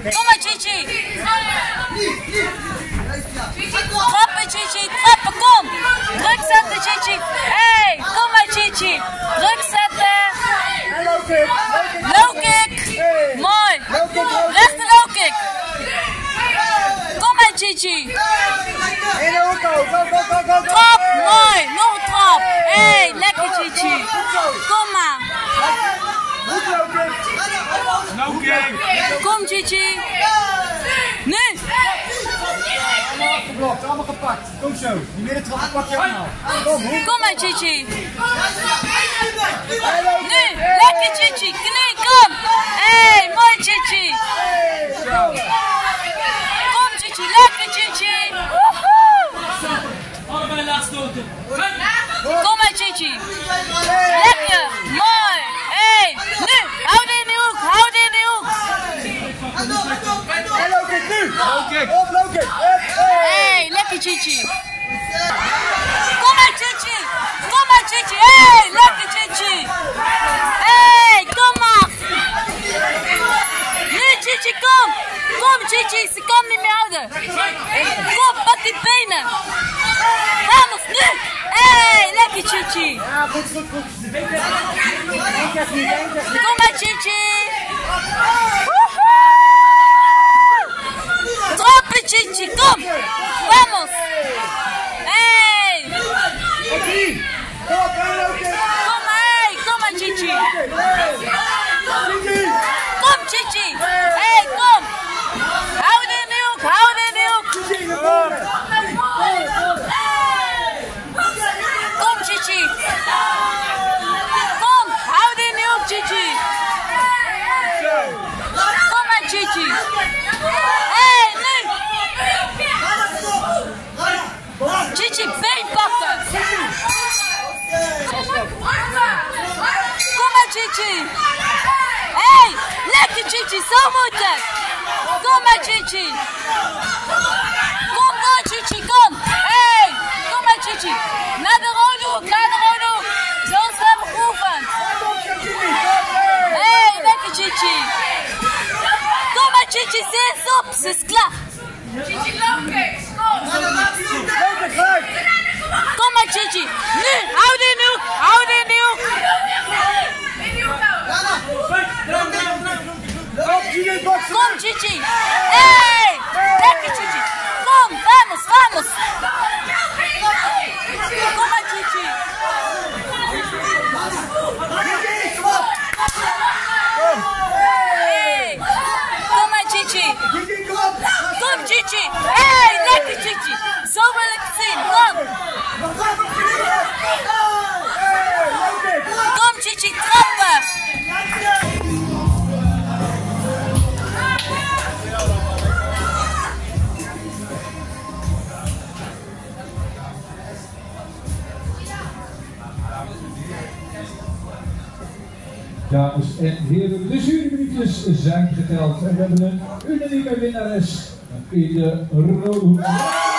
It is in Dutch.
Kom maar Gigi. Trappen Gigi, trappen, kom. Druk zetten Gigi. Hey, kom maar Gigi. Druk zetten. Low kick. Mooi. Rechte low kick. Kom maar Gigi. Trap, mooi. Nog een trap. Hey, lekker Gigi. Kom maar. Kom Gigi. Nu. Allemaal gepakt. Kom zo. Die middentrap pak je allemaal. Kom maar Gigi. Nu. Lekker Gigi. Knie, kom. Hey, mooi Gigi. Kom Gigi. Lekker Gigi. Allebei laatste stoten. Kom maar Gigi. Lekker. Mooi. Hey. Nu. Hou in de hoek. Hou in de hoek. En low kick nu. Op low kick. Hey, lekker Gigi. Kom maar Gigi. Kom maar Gigi. Hey, lekker Gigi. Hey, kom maar. Nu Gigi, kom. Kom Gigi, ze kan niet meer houden. Kom, pak die benen. Vamos, nu. Hey, lekker Gigi. Ja, goed. Kom maar Gigi. Trappen Gigi, kom. Vamos. Hey. Kom maar Gigi. Kom Gigi. Hey, kom. Hou in de hoek, hou in de hoek. Kom Gigi. Kom, hou in de hoek Gigi. Kom maar Gigi. Hey, nu. Gigi, been pakken. Kom maar Gigi. Hey, lekker Gigi, zo moet het. Kom maar Gigi. Kom Gigi, kom. Hey, kom maar Gigi. Naar de rode hoek, naar de rode hoek. Zoals we hebben geoefend. Hey, lekker Gigi. Kom maar Gigi, ze is op, ze is klaar. Gigi, low kicks. Kom maar Gigi. Nu, hou in de hoek, hou in de hoek. Kom Gigi. Hey, lekker Gigi. Kom, vamos, vamos. Kom maar Gigi. Hey, kom maar Gigi. Kom Gigi. Hey, lekker Gigi. Zo wil ik zien, kom. Kom Gigi, trappen. Dames en heren, de juryminuutjes zijn geteld en we hebben een unanieme winnares in de rode hoek.